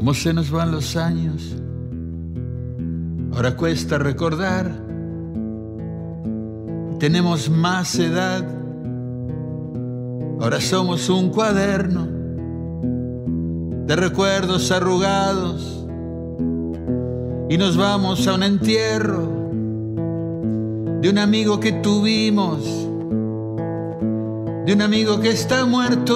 cómo se nos van los años. Ahora cuesta recordar. Tenemos más edad. Ahora somos un cuaderno de recuerdos arrugados y nos vamos a un entierro de un amigo que tuvimos, de un amigo que está muerto.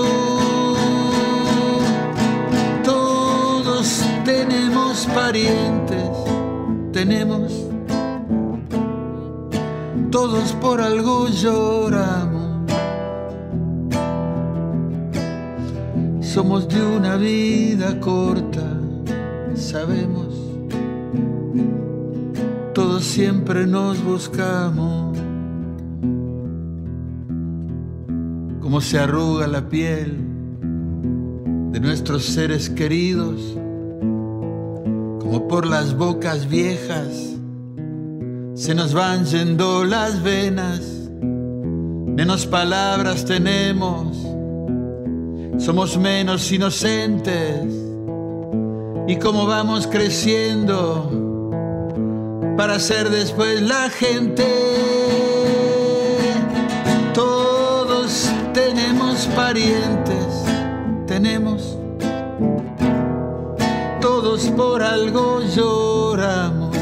Todos tenemos parientes, tenemos, todos por algo lloramos. Somos de una vida corta, sabemos, todos siempre nos buscamos. Cómo se arruga la piel de nuestros seres queridos, como por las bocas viejas se nos van yendo las venas, menos palabras tenemos, somos menos inocentes. Y cómo vamos creciendo para ser después la gente. Todos tenemos parientes, tenemos, todos por algo lloramos.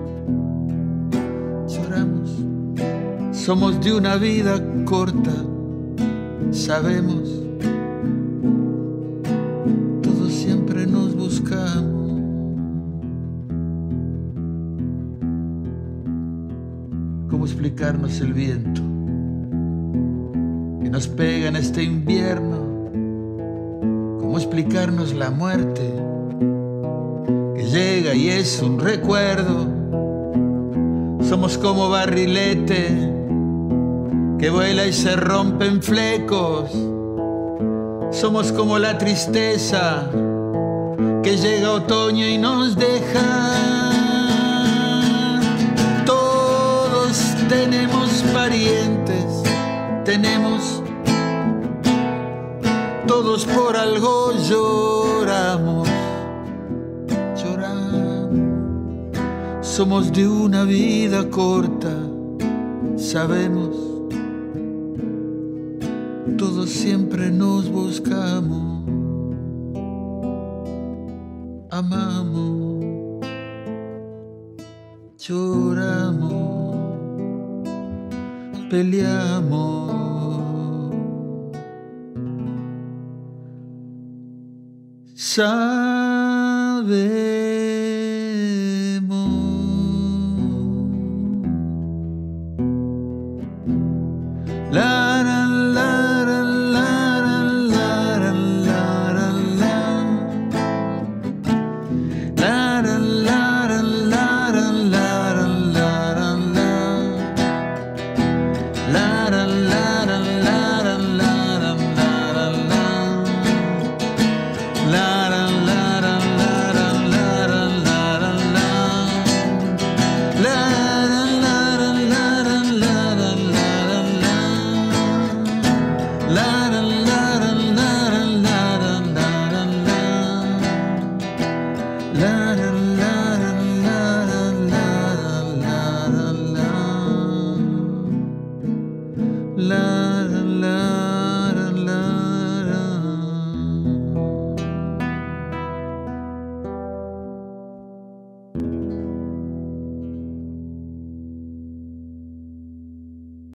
Lloramos, somos de una vida corta, sabemos, todos siempre nos buscamos. ¿Cómo explicarnos el viento que nos pega en este invierno? ¿Cómo explicarnos la muerte que llega y es un recuerdo? Somos como barrilete que vuela y se rompe en flecos. Somos como la tristeza que llega otoño y nos deja. Tenemos parientes, tenemos, todos por algo lloramos, lloramos. Somos de una vida corta, sabemos, todos siempre nos buscamos, amamos, lloramos, peleamos. Sabemos.